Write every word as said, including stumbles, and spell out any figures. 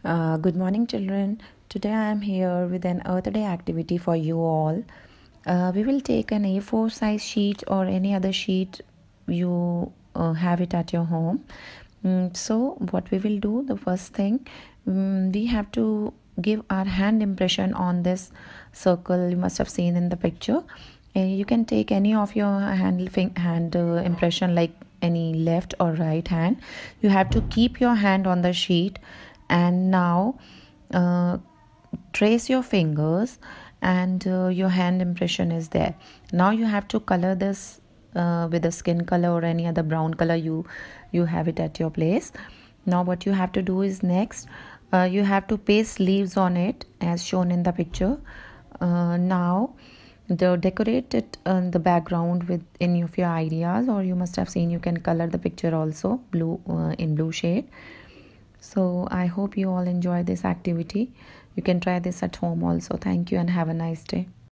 Uh, good morning, children. Today I am here with an Earth Day activity for you all. Uh, we will take an A four size sheet or any other sheet you uh, have it at your home. Mm, so, what we will do, the first thing, mm, we have to give our hand impression on this circle you must have seen in the picture. Uh, you can take any of your hand, hand uh, impression, like any left or right hand. You have to keep your hand on the sheet, and now uh, trace your fingers, and uh, your hand impression is there. Now you have to color this uh, with a skin color or any other brown color you you have it at your place. Now what you have to do is, next uh, you have to paste leaves on it as shown in the picture. Uh, now the decorate it on the background with any of your ideas, or you must have seen you can color the picture also blue, uh, in blue shade. So I hope you all enjoy this activity. You can try this at home also. Thank you and have a nice day.